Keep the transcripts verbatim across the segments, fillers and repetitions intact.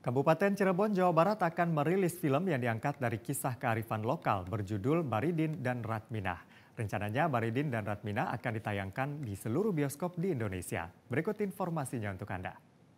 Kabupaten Cirebon, Jawa Barat akan merilis film yang diangkat dari kisah kearifan lokal berjudul Baridin dan Ratminah. Rencananya Baridin dan Ratminah akan ditayangkan di seluruh bioskop di Indonesia. Berikut informasinya untuk Anda.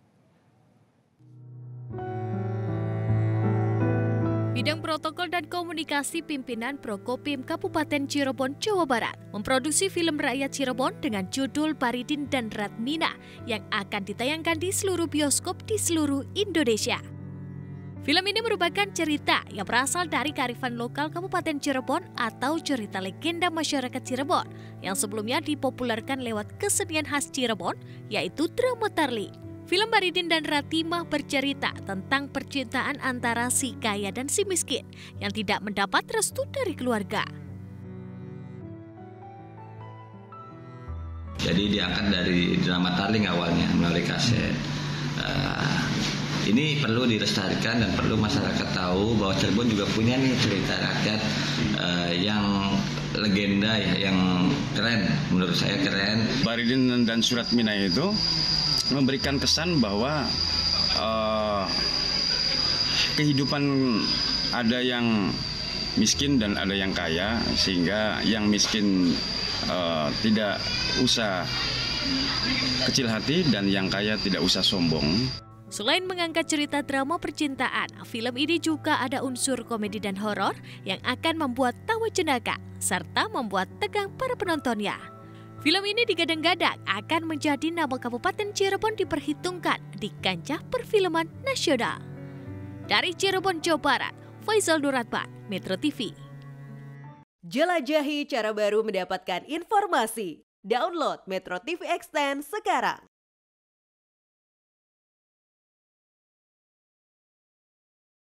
Bidang Protokol dan Komunikasi Pimpinan Prokopim Kabupaten Cirebon, Jawa Barat memproduksi film rakyat Cirebon dengan judul Baridin dan Ratminah yang akan ditayangkan di seluruh bioskop di seluruh Indonesia. Film ini merupakan cerita yang berasal dari kearifan lokal Kabupaten Cirebon atau cerita legenda masyarakat Cirebon yang sebelumnya dipopulerkan lewat kesenian khas Cirebon, yaitu drama Tarli. Film Baridin dan Ratminah bercerita tentang percintaan antara si kaya dan si miskin yang tidak mendapat restu dari keluarga. Jadi diangkat dari drama Tarling awalnya melalui kaset. Uh, ini perlu dilestarikan dan perlu masyarakat tahu bahwa Cirebon juga punya nih cerita rakyat uh, yang legenda ya, yang keren, menurut saya keren. Baridin dan Ratminah itu memberikan kesan bahwa uh, kehidupan ada yang miskin dan ada yang kaya, sehingga yang miskin uh, tidak usah kecil hati dan yang kaya tidak usah sombong. Selain mengangkat cerita drama percintaan, film ini juga ada unsur komedi dan horor yang akan membuat tawa jenaka serta membuat tegang para penontonnya. Film ini digadang-gadang akan menjadi nama Kabupaten Cirebon diperhitungkan di kancah perfilman nasional. Dari Cirebon, Jawa Barat, Faisal Nuratman, Metro T V. Jelajahi cara baru mendapatkan informasi. Download Metro T V Extend sekarang.